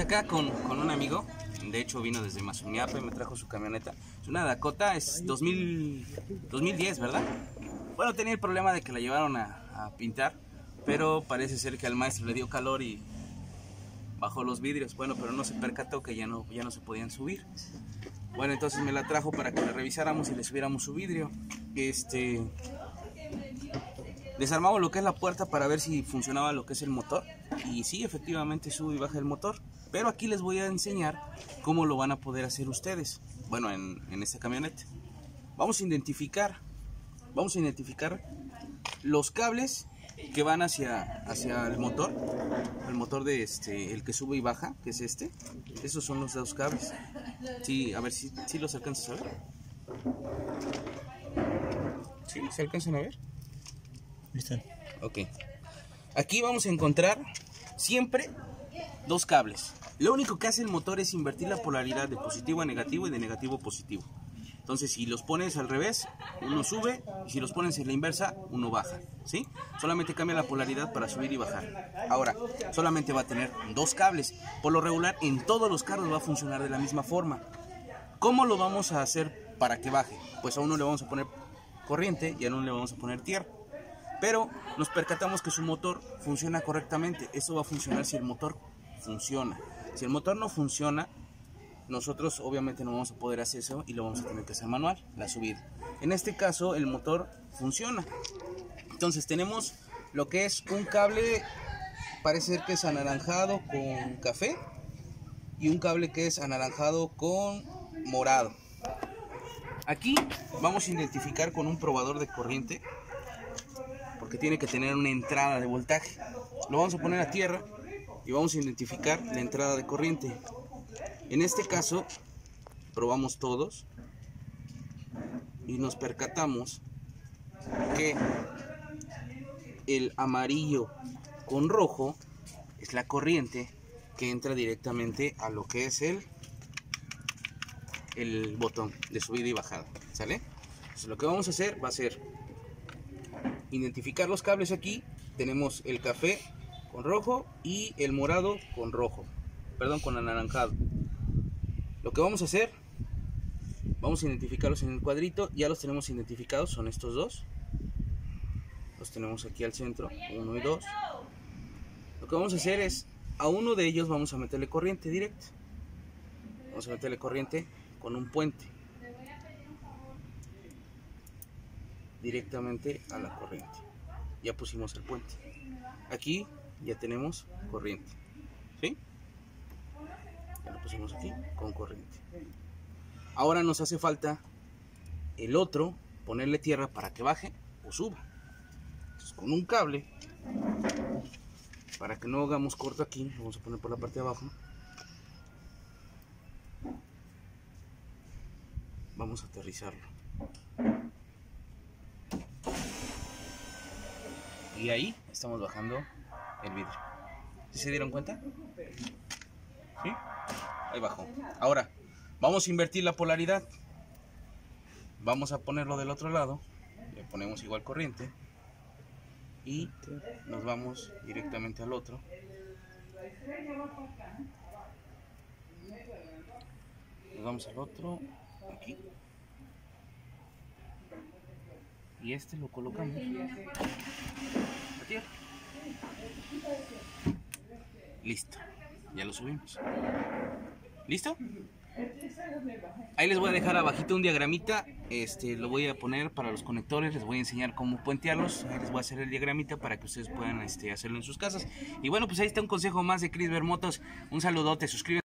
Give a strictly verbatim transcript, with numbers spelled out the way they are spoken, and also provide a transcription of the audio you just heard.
acá con, con un amigo. De hecho vino desde Mazumiape, me trajo su camioneta. Es una Dakota, es dos mil, dos mil diez, ¿verdad? Bueno, tenía el problema de que la llevaron a, a pintar, pero parece ser que al maestro le dio calor y bajó los vidrios. Bueno, pero no se percató que ya no, ya no se podían subir. Bueno, entonces me la trajo para que la revisáramos y le subiéramos su vidrio. Este... Desarmamos lo que es la puerta para ver si funcionaba lo que es el motor. Y sí, efectivamente sube y baja el motor. Pero aquí les voy a enseñar cómo lo van a poder hacer ustedes. Bueno, en, en esta camioneta. Vamos a identificar, vamos a identificar los cables que van hacia, hacia el motor. El motor de este, el que sube y baja, que es este. Esos son los dos cables. Sí, a ver si, si los alcanzas a ver. ¿Sí? ¿Se alcanzan a ver? Listo. Ok. Aquí vamos a encontrar siempre dos cables. Lo único que hace el motor es invertir la polaridad de positivo a negativo y de negativo a positivo. Entonces, si los pones al revés, uno sube, y si los pones en la inversa, uno baja, ¿sí? Solamente cambia la polaridad para subir y bajar. Ahora, solamente va a tener dos cables. Por lo regular, en todos los carros va a funcionar de la misma forma. ¿Cómo lo vamos a hacer para que baje? Pues a uno le vamos a poner corriente y a uno le vamos a poner tierra. Pero nos percatamos que su motor funciona correctamente. Eso va a funcionar si el motor funciona. Si el motor no funciona, nosotros obviamente no vamos a poder hacer eso y lo vamos a tener que hacer manual, la subida. En este caso el motor funciona. Entonces tenemos lo que es un cable, parece ser que es anaranjado con café, y un cable que es anaranjado con morado. Aquí vamos a identificar con un probador de corriente, porque tiene que tener una entrada de voltaje. Lo vamos a poner a tierra y vamos a identificar la entrada de corriente. En este caso probamos todos y nos percatamos que el amarillo con rojo es la corriente que entra directamente a lo que es el el botón de subida y bajada, ¿sale? Entonces lo que vamos a hacer va a ser identificar los cables. Aquí tenemos el café con rojo y el morado con rojo, perdón, con anaranjado. Lo que vamos a hacer, vamos a identificarlos en el cuadrito. Ya los tenemos identificados, son estos dos. Los tenemos aquí al centro, uno y dos. Lo que vamos a hacer es, a uno de ellos vamos a meterle corriente directa. Vamos a meterle corriente con un puente directamente a la corriente. Ya pusimos el puente. Aquí ya tenemos corriente, ¿sí? Ya lo pusimos aquí con corriente. Ahora nos hace falta el otro, ponerle tierra para que baje o suba. Entonces, con un cable, para que no hagamos corto aquí, lo vamos a poner por la parte de abajo. Vamos a aterrizarlo. Y ahí estamos bajando el vidrio. ¿Sí se dieron cuenta? ¿Sí? Ahí bajó. Ahora, vamos a invertir la polaridad. Vamos a ponerlo del otro lado. Le ponemos igual corriente. Y nos vamos directamente al otro. Nos vamos al otro. Aquí. Y este lo colocamos a tierra. Listo. Ya lo subimos. ¿Listo? Ahí les voy a dejar abajito un diagramita. Este lo voy a poner para los conectores. Les voy a enseñar cómo puentearlos. Ahí les voy a hacer el diagramita para que ustedes puedan este, hacerlo en sus casas. Y bueno, pues ahí está un consejo más de Crisber Motos. Un saludote, suscríbanse.